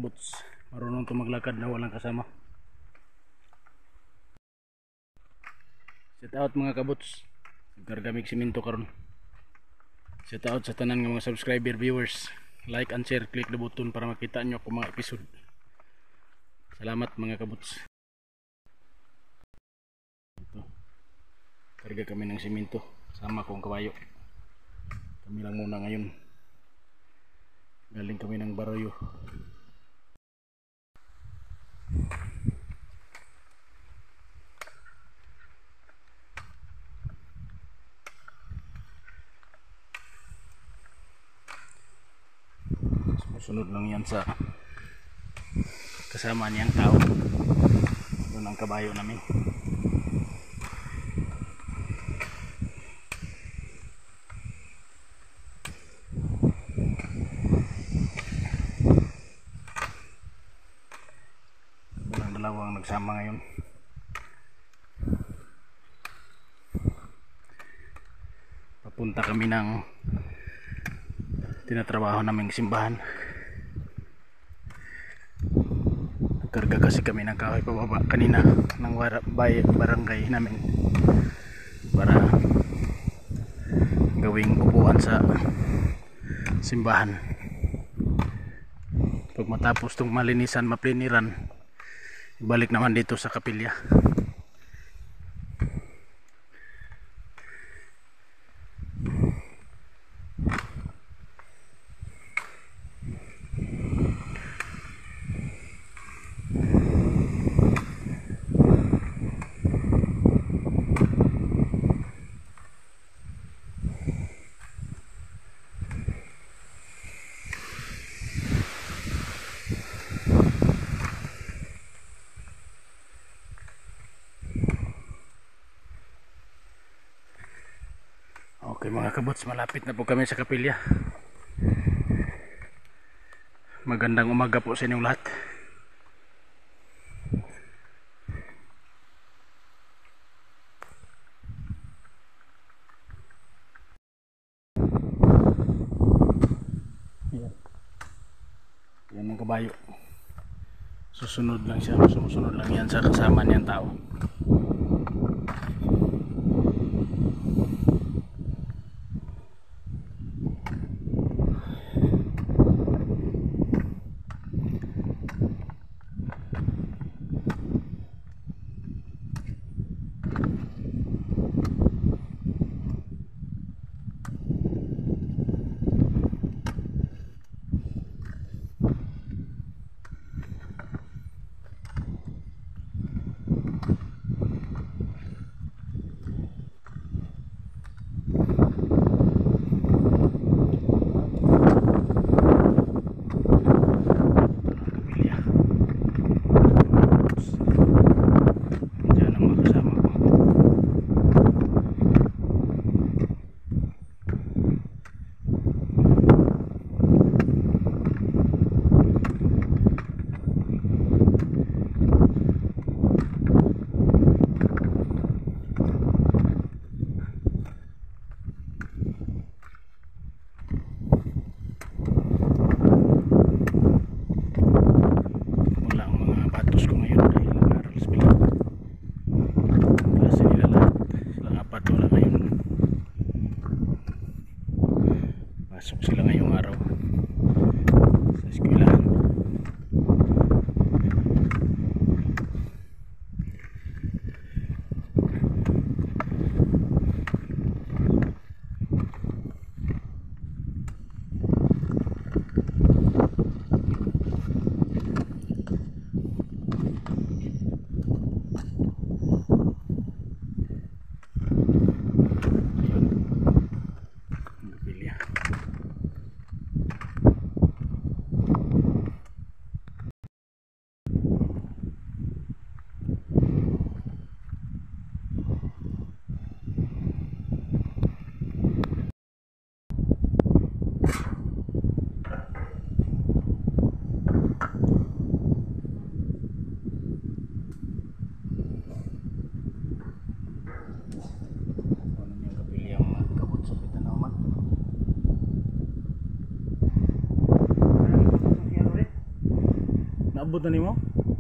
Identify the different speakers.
Speaker 1: kabuts. Marunong to maglakad na walang kasama. Shout out mga kabuts. Nagkargamig siminto karon. Shout out sa tanan ng mga subscriber, viewers. Like and share, click the button para makita nyo kung mga episode. Salamat mga kabuts. Ito. Karga kami ng siminto. Sama kong kabayo. Kami lang muna ngayon. Galing kami ng Baroyo. Sunod lang yan sa kasama niyang tao. Yun ang kabayo namin. Walang dalawang nagsama ngayon. Papunta kami ng tinatrabaho naming simbahan. Karga kasi kami ng kahoy pababa kanina ng barangay namin para gawing upuan sa simbahan. Pag matapos itong malinisan, mapliniran, balik naman dito sa kapilya. Okay mga kabots, malapit na po kami sa kapilya. Magandang umaga po sa inyong lahat. Yan ang kabayo. Susunod lang siya, sumusunod lang yan sa kasama niyang tao. Abot na nimo?